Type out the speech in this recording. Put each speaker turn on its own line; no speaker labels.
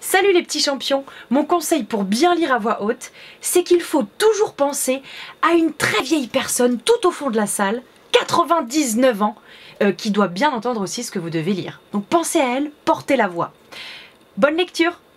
Salut les petits champions, mon conseil pour bien lire à voix haute, c'est qu'il faut toujours penser à une très vieille personne tout au fond de la salle, 99 ans, qui doit bien entendre aussi ce que vous devez lire. Donc pensez à elle, portez la voix. Bonne lecture!